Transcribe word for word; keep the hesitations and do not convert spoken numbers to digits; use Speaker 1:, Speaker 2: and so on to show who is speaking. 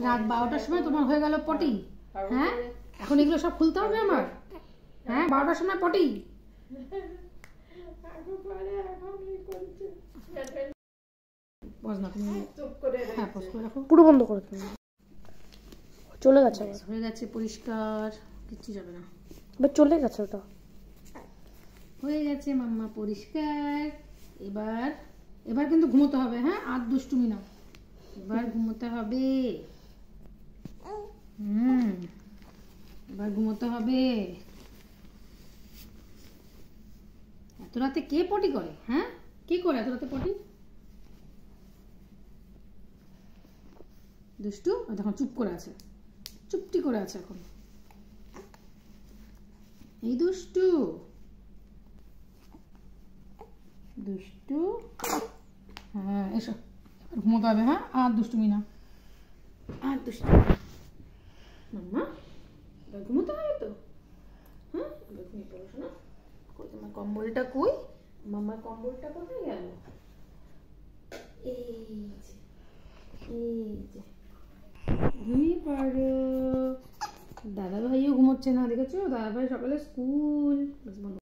Speaker 1: রাত বারোটার সময় তোমার হয়ে গেল পটি। হ্যাঁ, এখন এগুলো সব খুলতে হবে আমার। হ্যাঁ, বারোটার সময় পটি। পুরো বন্ধ করে তুমি। চলে গেছে, হয়ে গেছে পরিষ্কার, কিচ্ছু যাবে না। এবার চলে গেছে, ওটা হয়ে গেছে মাম্মা পরিষ্কার। এবার এবার কিন্তু ঘুমোতে হবে। হ্যাঁ, আর দুষ্টুমি না, এবার ঘুমোতে হবে। হুম, এবার ঘুমোতে হবে। এত রাতে কে পটি করে? হ্যাঁ, কে করে এত রাতে পটি? দুষ্টু দেখো চুপ করে আছে, চুপটি করে আছে এখন। এই দুষ্টু দুষ্টু হ্যাঁ, এসো এবার ঘুমোতে হবে। হ্যাঁ, আর দুষ্টুমি না, আর দুষ্টুমি না। মাম্মা এবার ঘুমোতে হবে তো। হ্যাঁ, এবার ঘুমিয়ে পড়ো শোনা। কই তোমার কম্বলটা? কই মাম্মার কম্বলটা? কোথায় গেল? এই যে, এই যে, ঘুমিয়ে পড়ো। দাদা ভাইও ঘুমোচ্ছে না, দেখেছো? দাদা ভাই সকালে স্কুল।